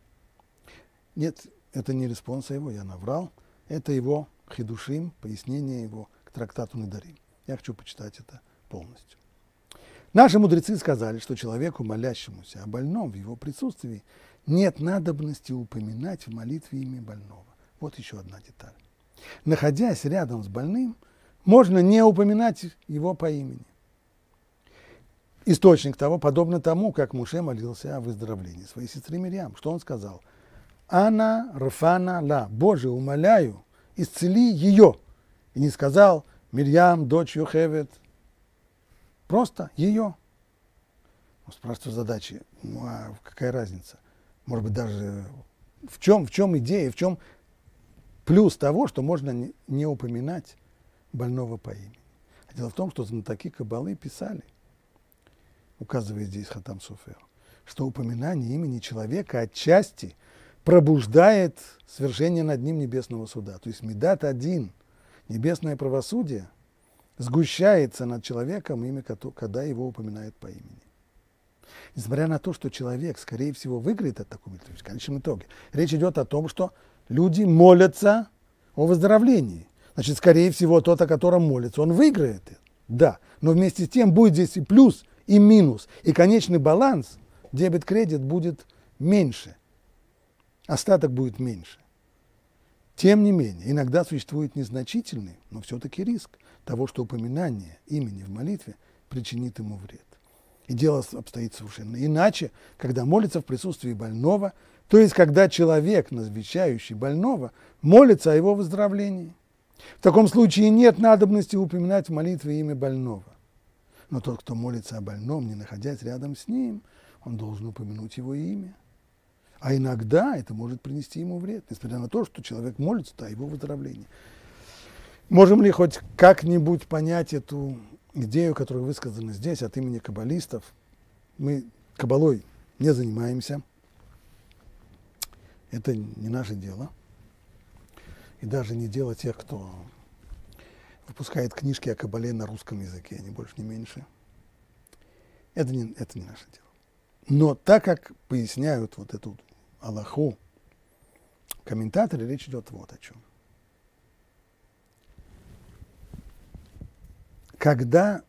Нет, это не респонс его, я наврал. Это его хидушим, пояснение его к трактату Недарим. Я хочу почитать это полностью. Наши мудрецы сказали, что человеку, молящемуся о больном в его присутствии, нет надобности упоминать в молитве имя больного. Вот еще одна деталь. Находясь рядом с больным, можно не упоминать его по имени. Источник того, подобно тому, как Моше молился о выздоровлении своей сестры Мирьям. Что он сказал? «Ана рфана ла». Боже, умоляю, исцели ее. И не сказал Мирьям, дочь Йохевед. Просто ее. Он спрашивает задачи. Ну а какая разница? Может быть, даже в чем, в чем идея, в чем плюс того, что можно не, не упоминать больного по имени. А дело в том, что знатоки Каббалы писали, указывая здесь Хатам Суфер, что упоминание имени человека отчасти пробуждает свершение над ним небесного суда. То есть Мидат один, небесное правосудие, сгущается над человеком имя, когда его упоминают по имени. Несмотря на то, что человек, скорее всего, выиграет от такой молитвы, в конечном итоге, речь идет о том, что люди молятся о выздоровлении. Значит, скорее всего, тот, о котором молится, он выиграет. Да, но вместе с тем будет здесь и плюс, и минус. И конечный баланс, дебет-кредит, будет меньше. Остаток будет меньше. Тем не менее, иногда существует незначительный, но все-таки риск того, что упоминание имени в молитве причинит ему вред. И дело обстоит совершенно иначе, когда молится в присутствии больного, то есть когда человек, навещающий больного, молится о его выздоровлении. В таком случае нет надобности упоминать в молитве имя больного. Но тот, кто молится о больном, не находясь рядом с ним, он должен упомянуть его имя. А иногда это может принести ему вред, несмотря на то, что человек молится о его выздоровлении. Можем ли хоть как-нибудь понять эту идею, которая высказана здесь от имени каббалистов? Мы каббалой не занимаемся. Это не наше дело. И даже не дело тех, кто выпускает книжки о каббале на русском языке, ни больше, ни меньше. Это не, это не наше дело. Но так как поясняют вот эту алаху комментаторы, речь идет вот о чем. Когда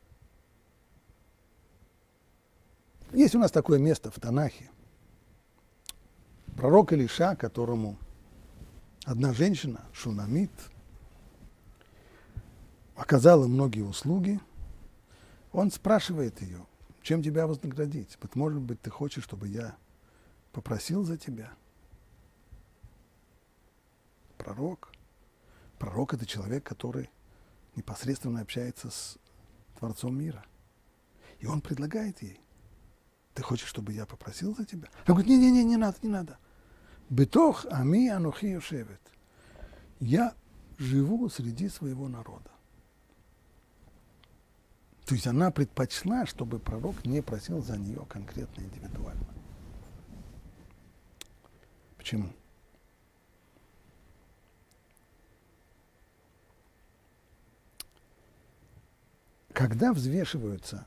есть у нас такое место в Танахе, пророк Илиша, которому одна женщина, Шунамит, оказала многие услуги, он спрашивает ее, чем тебя вознаградить? Вот, может быть, ты хочешь, чтобы я попросил за тебя? Пророк. Пророк – это человек, который непосредственно общается с Творцом мира. И он предлагает ей, ты хочешь, чтобы я попросил за тебя? Она говорит, не-не-не, не надо, не надо. Бетох ами анухи йошевет. Я живу среди своего народа. То есть она предпочла, чтобы пророк не просил за нее конкретно, индивидуально. Почему? Когда взвешиваются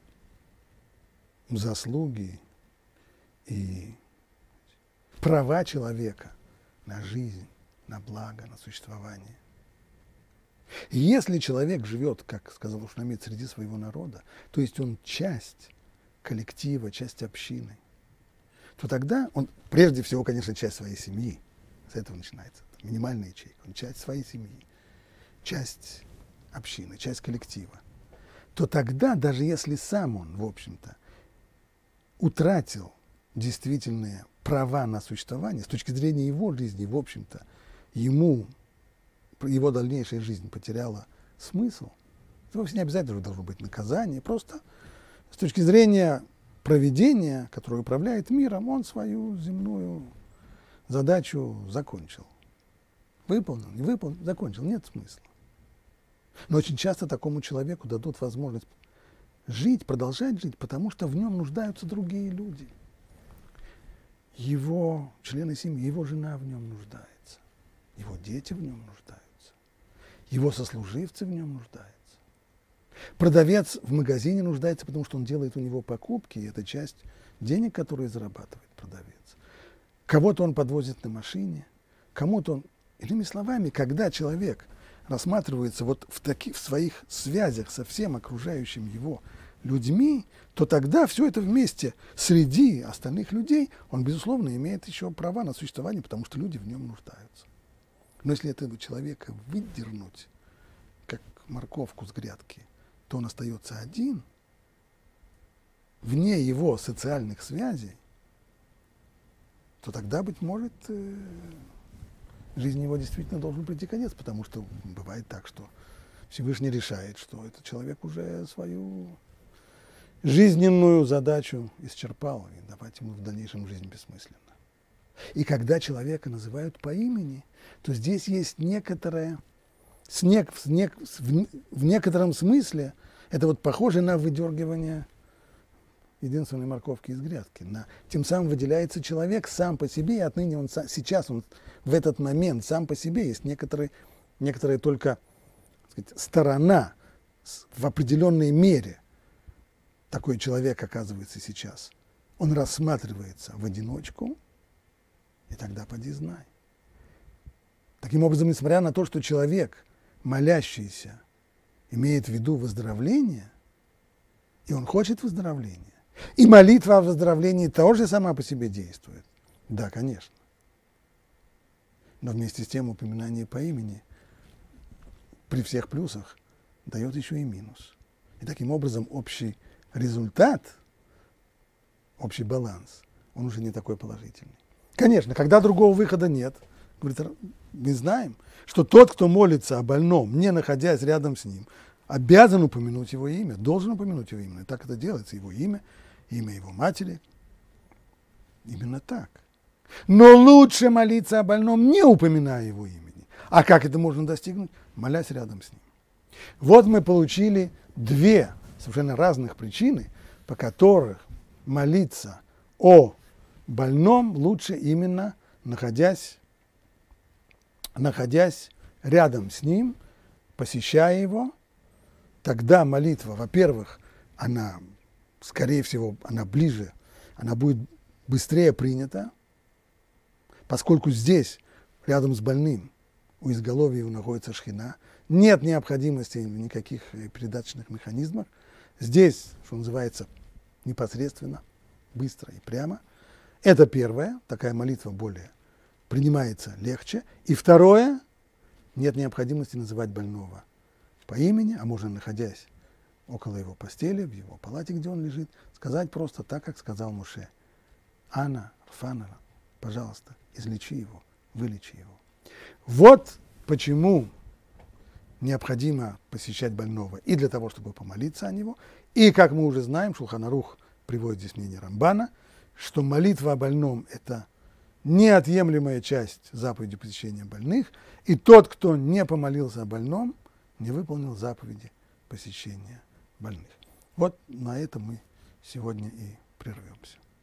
заслуги и права человека на жизнь, на благо, на существование, и если человек живет, как сказал Шунамит, среди своего народа, то есть он часть коллектива, часть общины, то тогда он, прежде всего, конечно, часть своей семьи, с этого начинается, минимальная ячейка, он часть своей семьи, часть общины, часть коллектива, то тогда, даже если сам он, в общем-то, утратил действительные права на существование, с точки зрения его жизни, в общем-то, ему, его дальнейшая жизнь потеряла смысл, это вовсе не обязательно должно быть наказание, просто с точки зрения провидения, которое управляет миром, он свою земную задачу закончил. Выполнил, не выполнил, закончил, нет смысла. Но очень часто такому человеку дадут возможность жить, продолжать жить, потому что в нем нуждаются другие люди. Его члены семьи, его жена в нем нуждается, его дети в нем нуждаются, его сослуживцы в нем нуждаются. Продавец в магазине нуждается, потому что он делает у него покупки, и это часть денег, которые зарабатывает продавец. Кого-то он подвозит на машине, кому-то он... Иными словами, когда человек рассматривается вот в, таких, в своих связях со всем окружающим его людьми, то тогда все это вместе среди остальных людей, он, безусловно, имеет еще права на существование, потому что люди в нем нуждаются. Но если этого человека выдернуть, как морковку с грядки, то он остается один, вне его социальных связей, то тогда, быть может, жизни его действительно должен прийти конец, потому что бывает так, что Всевышний решает, что этот человек уже свою жизненную задачу исчерпал, и давать ему в дальнейшем жизнь бессмысленно. И когда человека называют по имени, то здесь есть некоторое, снег, снег, в, в некотором смысле, это вот похоже на выдергивание единственной морковки из грядки. На, тем самым выделяется человек сам по себе, и отныне он сейчас, он в этот момент сам по себе есть некоторые, некоторая только, так сказать, сторона в определенной мере такой человек оказывается сейчас. Он рассматривается в одиночку, и тогда поди знай. Таким образом, несмотря на то, что человек, молящийся, имеет в виду выздоровление, и он хочет выздоровления, и молитва о выздоровлении тоже сама по себе действует. Да, конечно. Но вместе с тем упоминание по имени при всех плюсах дает еще и минус. И таким образом общий результат, общий баланс, он уже не такой положительный. Конечно, когда другого выхода нет, говорит, мы знаем, что тот, кто молится о больном, не находясь рядом с ним, обязан упомянуть его имя, должен упомянуть его имя. И так это делается, его имя, имя его матери. Именно так. Но лучше молиться о больном, не упоминая его имени. А как это можно достигнуть? Молясь рядом с ним. Вот мы получили две совершенно разных причины, по которых молиться о больном лучше именно находясь, находясь рядом с ним, посещая его. Тогда молитва, во-первых, она, скорее всего, она ближе, она будет быстрее принята, поскольку здесь, рядом с больным, у изголовья его находится шхина, нет необходимости в никаких передаточных механизмах. Здесь, что называется, непосредственно, быстро и прямо. Это первое, такая молитва более принимается легче. И второе, нет необходимости называть больного по имени, а можно, находясь около его постели, в его палате, где он лежит, сказать просто так, как сказал Моше: «Ана, Рфана, пожалуйста, излечи его, вылечи его». Вот почему необходимо посещать больного и для того, чтобы помолиться о него, и, как мы уже знаем, Шулхан Арух приводит здесь мнение Рамбана, что молитва о больном – это неотъемлемая часть заповеди посещения больных, и тот, кто не помолился о больном, не выполнил заповеди посещения больных. Вот на этом мы сегодня и прервемся.